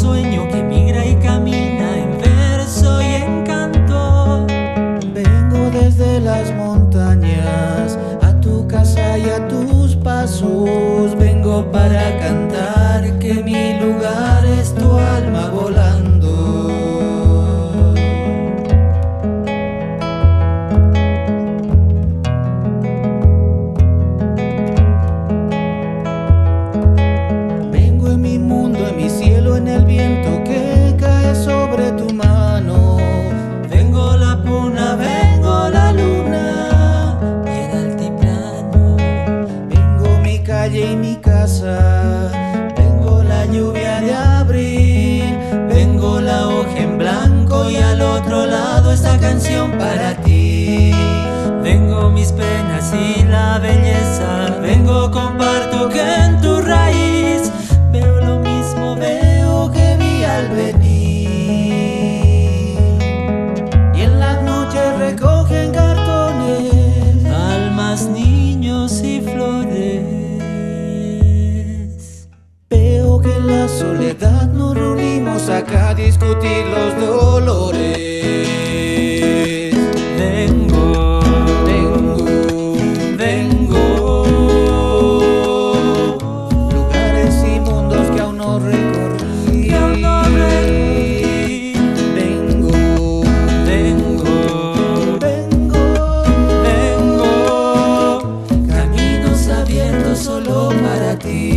sueño que migra y camina en verso y en canto. Vengo desde las montañas a tu casa y a tus pasos. Vengo para cantar que mi lugar es tu alma volando. Vengo en mi mundo, en mi cielo, en el viento que cae sobre tu mano. Vengo la puna, vengo la luna y el altiplano. Vengo mi calle y mi casa. Vengo la lluvia de abril. Vengo la hoja en blanco y al otro lado esta canción para ti. Vengo mis penas y la belleza. Vengo, comparto que en tu raíz veo lo mismo, veo que vi al venir. Y en las noches recogen cartones, Almas, niños y flores. veo que en la soledad nos reunimos acá a discutir los dolores. Vengo, Vengo, lugares y mundos que aún no recorrí. que aún no recorrí. Vengo, Vengo, caminos abiertos solo para ti.